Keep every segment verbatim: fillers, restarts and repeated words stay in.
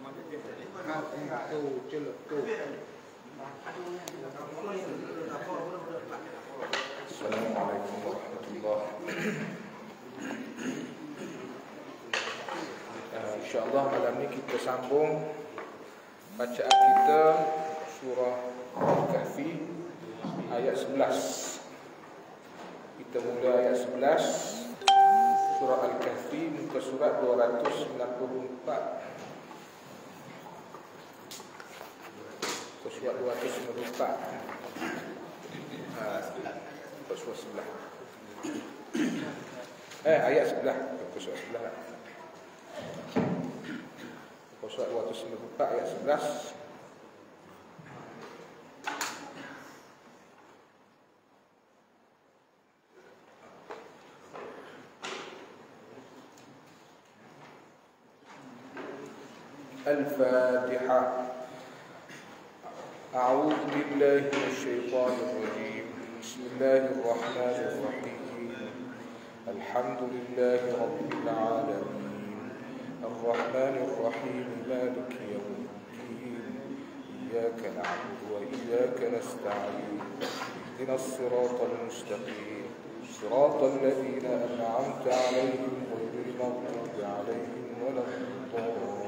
Assalamualaikum warahmatullahi wabarakatuh. InsyaAllah malam ni kita sambung bacaan kita surah Al-Kahfi ayat sebelas. Kita mula ayat sebelas surah Al-Kahfi, muka surat dua ratus sembilan puluh empat. Muka surat dua ratus sembilan puluh empat. Muka surat sebelah. Eh, ayat sebelah. Muka surat sebelah lah. Muka surat dua ratus sembilan puluh empat ayat sebelas. الفاتحة. أعوذ بالله من الشيطان الرجيم. بسم الله الرحمن الرحيم. الحمد لله رب العالمين الرحمن الرحيم مالك يوم الدين إياك نعبد وإياك نستعين اهدنا الصراط المستقيم صراط الذين أنعمت عليهم غير المغضوب عليهم ولا الضالين.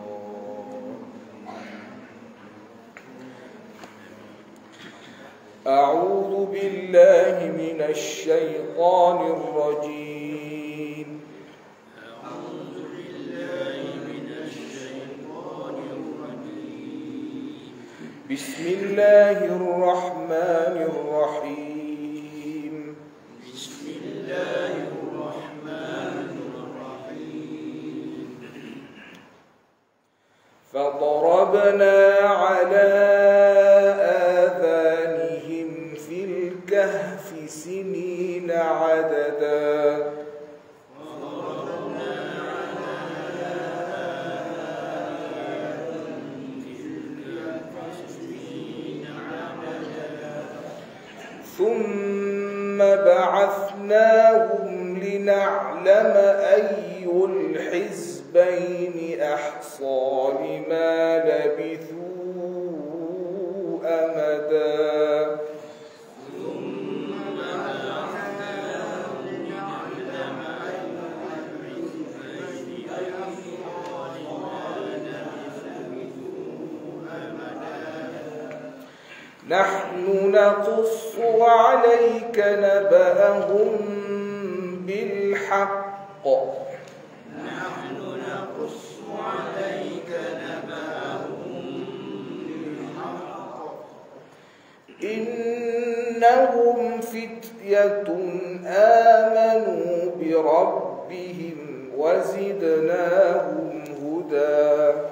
أعوذ بالله من الشيطان الرجيم. أعوذ بالله من الشيطان الرجيم. بسم الله الرحمن الرحيم. بسم الله الرحمن الرحيم. فضربنا على آذانهم في الكهف سنين عددا. وضربنا على آذانهم في الكهف سنين عددا. ثم بعثناهم لنعلم أي الحزبين أحصى لما لبثوا أمدا. نحن نقص عليك نبأهم بالحق. نحن نقص عليك نبأهم بالحق. إنهم فتية آمنوا بربهم وزدناهم هدى.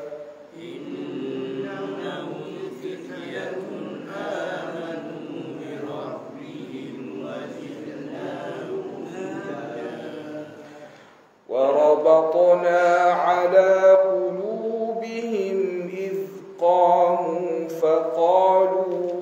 وربطنا على قلوبهم إذ قاموا فقالوا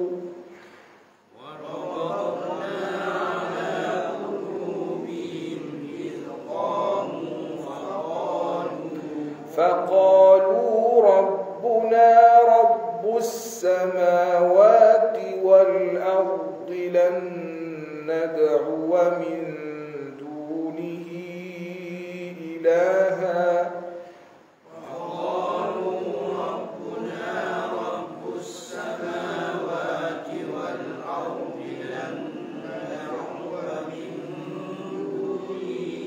وربطنا على قلوبهم إذ قاموا فقالوا فقالوا ربنا رب السماوات والأرض لن ندعو من دونه إلها. وقالوا ربنا رب السماوات والأرض لن ندعو من دونه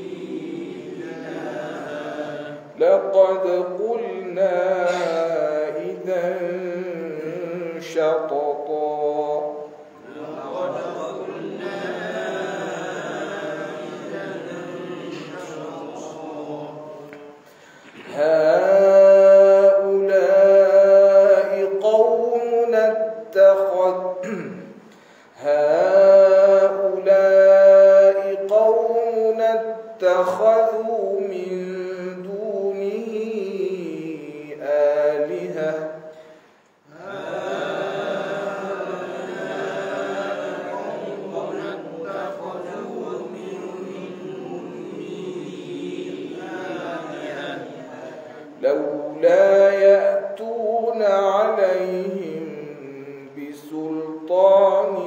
إلها. لقد قلنا إذا شططا. لقد قلنا إذا شططا. هؤلاء قومنا اتخذ هؤلاء قومنا اتخذوا من دونه لولا يأتون عليهم بسلطان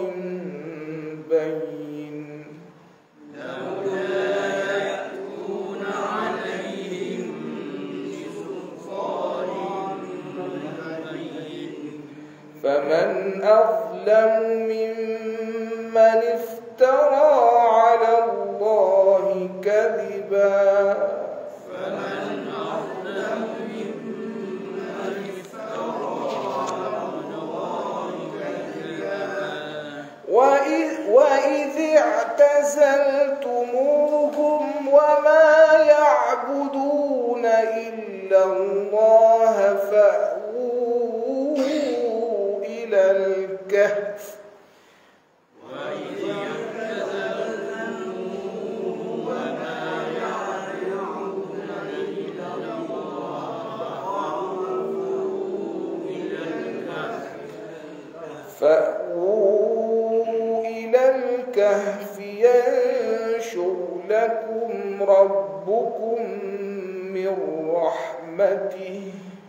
بين لولا يأتون عليهم بسلطان بين فمن أظلم ممن افترى على الله كذبا فمن أظلم ممن افترى على الله كذبا وإذ, وإذ اعتزلتموهم وما يعبدون إلا الله فأووا إلى الكهف وإذ اعتزلتموهم وما يعبدون إلا الله فأووا إلى الكهف فأووا إلى الكهف ينشر لكم ربكم من رحمته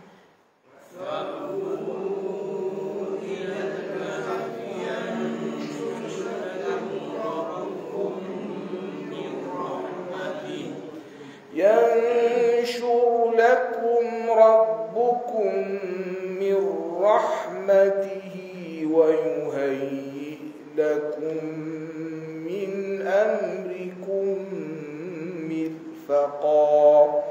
ينشر لكم ربكم من رحمته ويهيئ لكم من أمركم مرفقا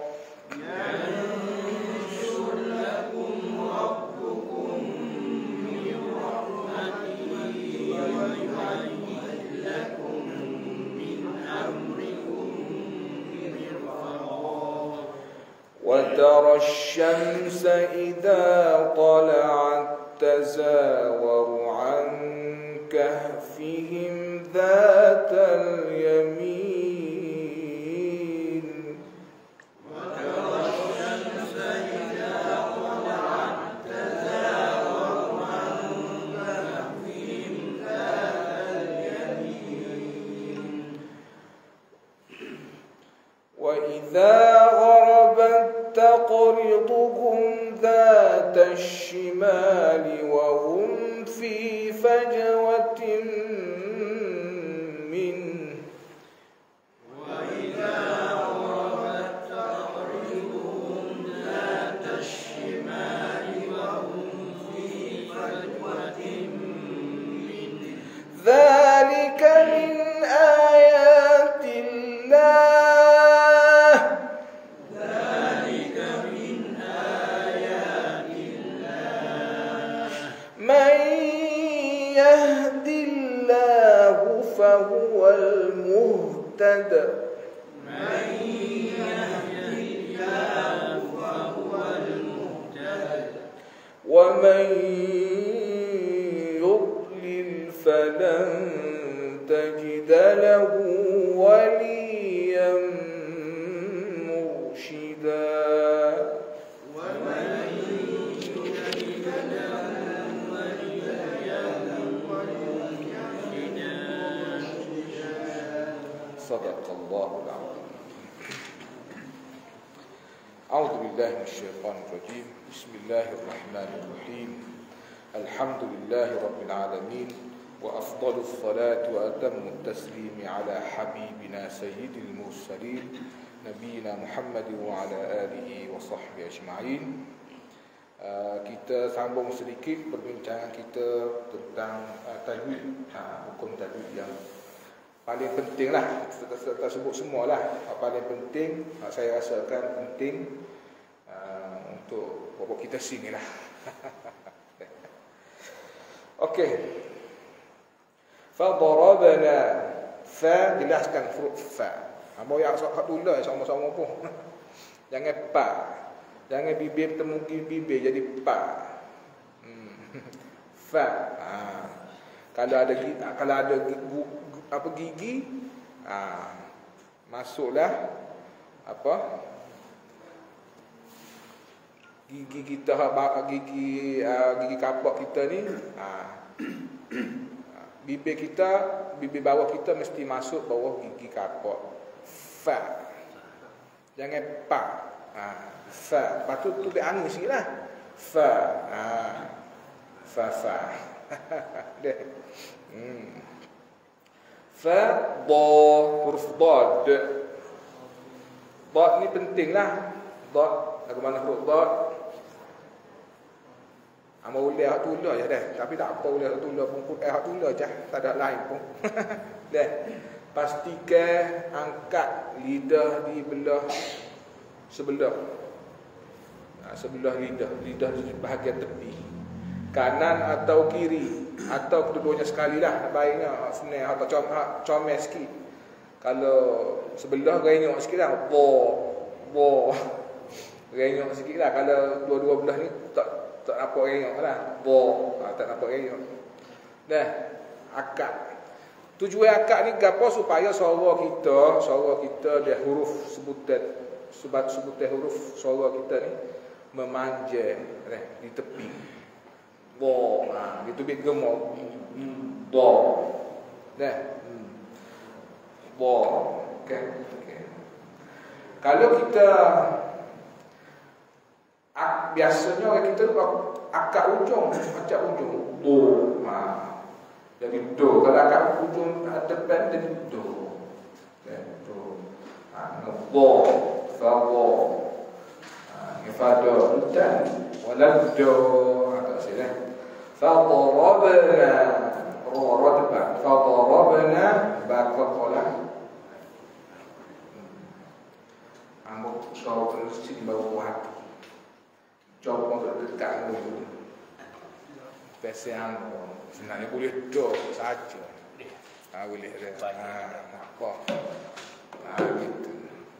ينشر لكم ربكم من رحمته ويهيئ لكم من أمركم مرفقا وترى الشمس إذا طلعت تزاور عن كهفهم ذات اليمين وترى الشمس إذا طلعت تزاور عن كهفهم ذات اليمين وإذا غربت تقرضهم ذات الشمال وهم في فجوة منه وإذا غربت تقرضهم ذات الشمال وهم في فجوة منه ذلك من آيات الله ذلك من آيات الله من يهد الله فهو المهتد من يهد الله فهو المهتد ومن يضلل فلن تجد له وليا مرشدا ومن يهد له وليا مرشدا صدق الله العظيم. أعوذ بالله من الشيطان الرجيم. بسم الله الرحمن الرحيم. الحمد لله رب العالمين وأفضل الصلاة وأتم التسليم على حبيبنا سيد المرسلين نبينا محمد وعلى آله وصحبه أجمعين. Uh, kita sambung sedikit perbincangan kita tentang uh, tajwid, uh, hukum tajwid yang paling penting lah. Kita tak sebut semualah. Paling penting, uh, saya rasakan penting uh, untuk bawa kita sini lah. Okey. Fadarabna, fa jelaskan huruf fa. Hamba yang sok tulah sama-sama pun. Jangan pa. Jangan bibir bertemu bibir jadi pa. Hmm. Fa. Ha. Kalau ada kalau ada gigi, apa gigi, ha. Masuklah apa? Gigi kita gigi gigi kapak kita ni, ha. Bibir kita, bibir bawah kita mesti masuk bawah gigi kapak. Fa. Jangan pa. Ha. Fa. Lepas tu tu angin sikit lah. Fa. Ha. Fa fa. Dia. Hmm. Fa da, huruf dad. Dad ni penting lah. Dad, lagu mana huruf dad? Amal boleh hak tulah je dah. Tapi tak apa boleh hak tulah pun eh hak tulah je. Tak ada lain pun. Dah. Pastikan angkat lidah di belah sebelah. Ha, sebelah lidah, lidah di bahagian tepi. Kanan atau kiri atau kedua-duanya sekali lah. Baiknya senang atau com comel sikit. Kalau sebelah renyok sikit lah. Bo bo. Renyok sikit lah. Kalau dua-dua belah ni tak tak nampak renyok lah. Bo, ha, tak nampak renyok. Dah, akad. Tujuan akad ni gapo supaya suara kita, suara kita dia huruf sebutan, sebab sebutan huruf suara kita ni memanjang eh, di tepi. Bo, ha, itu bit gemuk. Bo. Dah. Bo. Okey, okey. Kalau kita Ak, biasanya orang kita akad ujung, acak ujung. Do. Ha. Jadi do. Kalau akad ujung depan jadi do. Okay. Do. Ha. Bo. Fa bo. Ha. Fa do. Dan. Walad do. Atau sini. Fa darabna. Ro ro depan. Fa darabna. Bakal kolah. Ambo suara terus di bawah hati. Coba untuk dekat dulu. Pesan sebenarnya boleh do saja. Ah boleh dah. Ah apa? Ah gitu.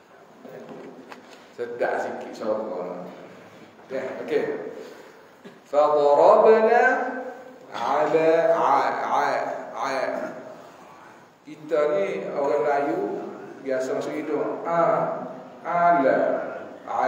Sedap sikit suara. Ya, okey. Fa darabna ala a a a. Kita ni orang Melayu biasa masuk hidung. Ah ala a.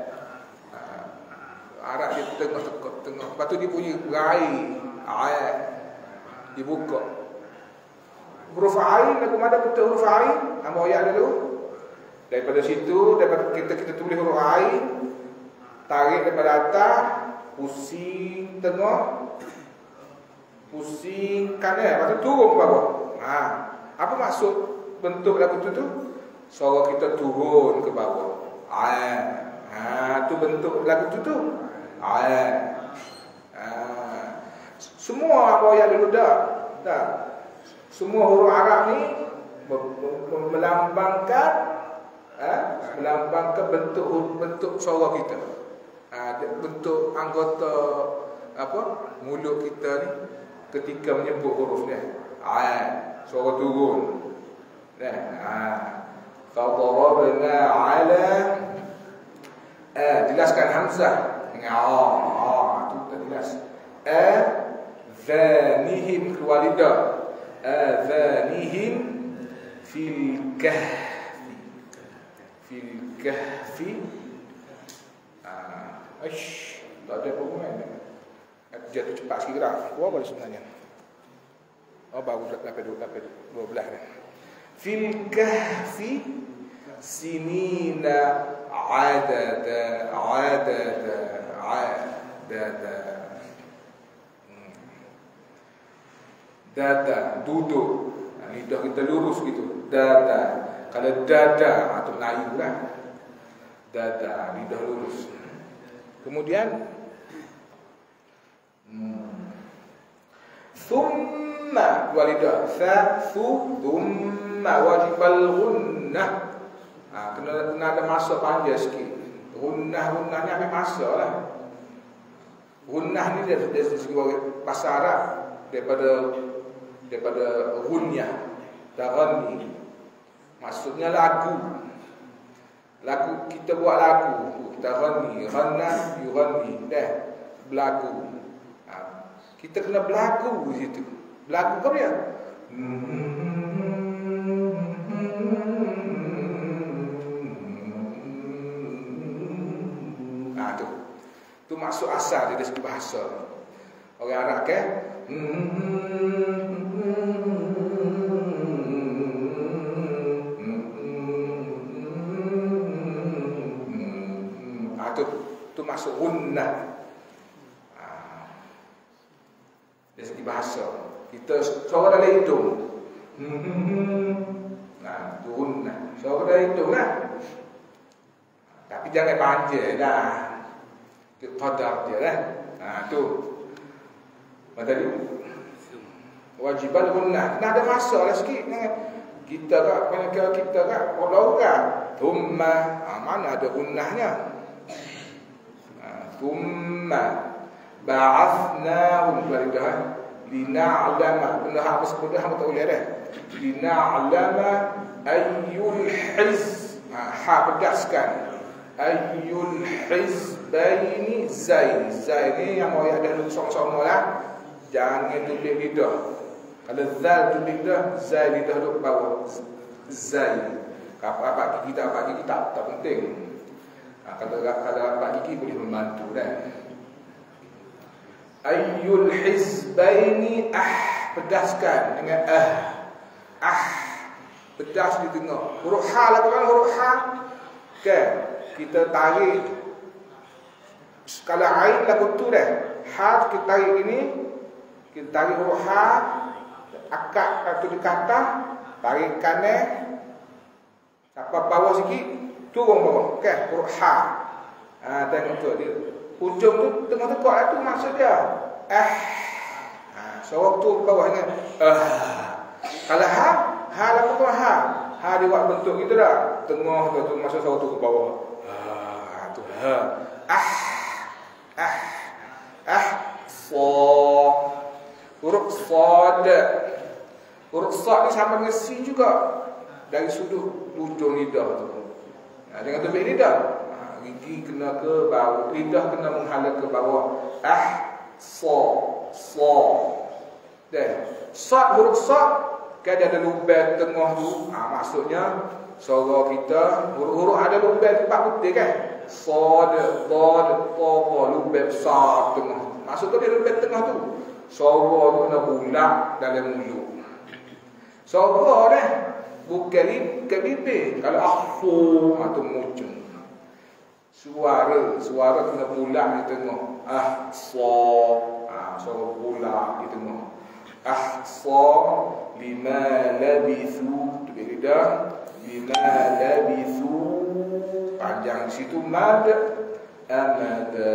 Arab dia tengah tekuk tengah. Lepas tu dia punya rai, ayat dibuka. Huruf ain lagu mana betul huruf ain? Ambo ayat dulu. Daripada situ, daripada kita kita tulis huruf ain, tarik daripada atas, pusing tengah, pusing kanan, lepas tu turun ke bawah. Ha, apa maksud bentuk lagu tu tu? Suara kita turun ke bawah. Ayat. Ha, tu bentuk lagu tu tu. Ayat. Ha. Semua apa yang dulu dah. Dah. Semua huruf Arab ni melambangkan ha, melambangkan bentuk bentuk suara kita. Ha, bentuk anggota apa? Mulut kita ni ketika menyebut huruf ni. Ayat. Suara turun. Nah, ha. Fa darabna ala a jelaskan hamzah. Ah, itu dah jelas. Adhanihim keluar lidah. Adhanihim fil kahfi. Fil kahfi. Ah, ish, tak ada pengumuman. Jatuh cepat sikit gerak. Keluar boleh sebenarnya. Oh, baru sampai dua belas ni. Fil kahfi sinina adada adada dada hmm. Dada duduk, lidah kita lurus gitu. Dada, kalau dada atau Melayu lah, dada lidah lurus. Kemudian hmm. Thumma dua lidah. Fa thu thumma wajibal gunnah. Ha, kena, kena ada masa panjang sikit. Gunnah-gunnah ni ambil masa lah. Gunnah ni dari dari segi bahasa Arab daripada daripada gunyah, darani. Maksudnya lagu. Lagu kita buat lagu, kita rani, ghanna, yughani, dah berlagu. Ha, kita kena berlagu di situ. Berlagu ke dia? Nah tu, tu maksud asal dari segi bahasa. Orang Arab kan? Nah tu maksud gunnah. Ha. Dari segi bahasa. Kita suara dalam hidung. Nah, tu gunnah. Suara dalam hidung lah. Tapi jangan panjang dah. Kita qadar je lah. Ha, tu. Mata tadi. Wajiban gunnah. Nah, ada masalah sikit. Kita tak, banyak kita tak, orang-orang. Thumma, ha, mana ada gunnahnya? Ha, thumma ba'athnahum baridah lina'lama. Benda apa sebut dah, tak boleh dah. Lina'lama ayyul hiz. Ha, ha pedaskan. Ayyul hizbaini zain. Zain ni yang orang ada sama-sama lah. Jangan tulis lidah. Kalau zal tulis lidah, zain lidah duduk bawah. Zain. Apa-apa gigi tak, apa gigi tak, tak penting. Ha, kalau kalau apa gigi boleh membantu dah. Ayyul hizbaini ah, pedaskan dengan ah. Ah, pedas di tengah. Huruf ha lah kan, huruf ha. Kan? Kita tarik. Kalau ain lah betul dah. Ha kita tarik ini, kita tarik huruf ha, akak atau di kata, tarik kanan, sampai bawah sikit, turun bawah. Kan? Huruf ha. Ha, tengok tu dia. Hujung tu tengah tekak lah tu maksud dia. Eh. Ha, suara tu bawahnya. Ah. Kalau ha, ha lah betul ha. Ha dia buat bentuk gitu dah. Tengah tu, tu masuk suara tu ke bawah. Ha, tu ha. Ah. Ah. Ah. Sa. Huruf sad. Huruf sad ni sama dengan sin juga. Dari sudut ujung lidah tu. Ha, jangan tebik lidah. Ha, gigi kena ke bawah. Lidah kena menghala ke bawah. Ah. Sa. Sa. Dah. Sad, huruf sad. Kan dia ada lubang tengah tu. Ha, maksudnya suara kita huruf-huruf ada lubang tempat putih kan. Sad, dad, ta, lubang besar tengah. Maksudnya dia lubang tengah tu. Suara tu kena bulat dalam mulut. Suara dah bukan ke bibir. Kalau ahfu atau muncul. Suara, suara kena bulat di tengah. Ah, sa, ha, suara bulat di tengah. Ahsa lima labithu, tu beda. Lima labithu, panjang di situ mad amada.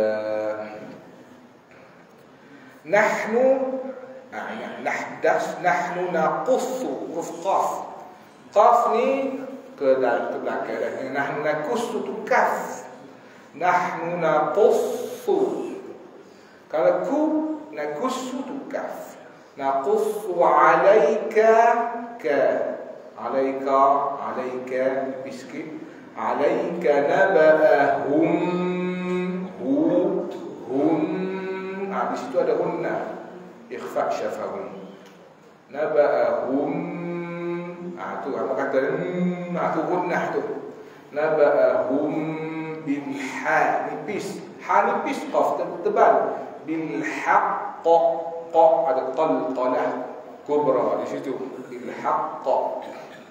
Nahnu, ah ingat nahdas, nahnu naqussu, huruf qaf. Qaf ni ke dalam ke belakang dah. Nahnu naqussu tu kaf. Nahnu naqussu. Kalau ku naqussu tu kaf. Naqussu alaika ka. Alaika, alaika biskit. Alaika naba'ahum. Hu, hum. Ha, di situ ada hunna. Ikhfa' syafahum. Naba'ahum. Ha, tu apa kata? Ha, tu hunnah tu. Naba'ahum bilha. Nipis. Ha nipis qaf tebal. Bilhaqqa. Qa ada qalqalah kubra di situ. Bilhaqqa.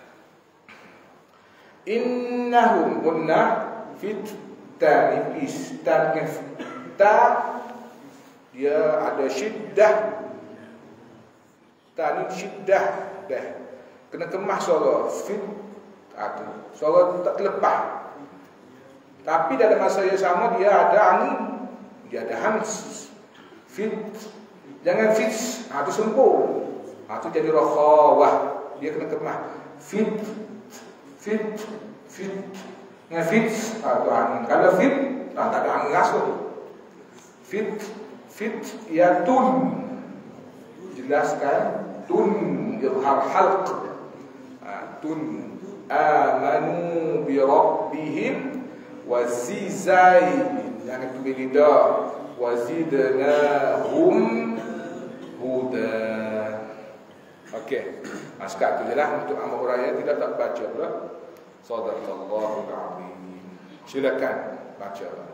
Innahum kunna fit tanifis tanif ta dia ada syiddah. Tanif syiddah dah. Kena kemas suara fit atau suara tak terlepas. Tapi dalam masa yang sama dia ada angin. Dia ada hams. Fit. Jangan fit, ha, tu sempur. Ha, tu jadi rakhawah. Dia kena kemas. Fit, fit, fit. Dengan fit, ha, tu angin. Kalau fit, ha, tak ada angin langsung. Fit, fit, ya tun. Jelaskan. Tun, izhar halq. Ha, tun. Amanu bi rabbihim wa zizai. Jangan tu lidah. Wa zidnahum huda. Okey. Sekat tu jelah untuk amal huraian tidak tak baca pula. Sadaqallahul azim. Silakan baca.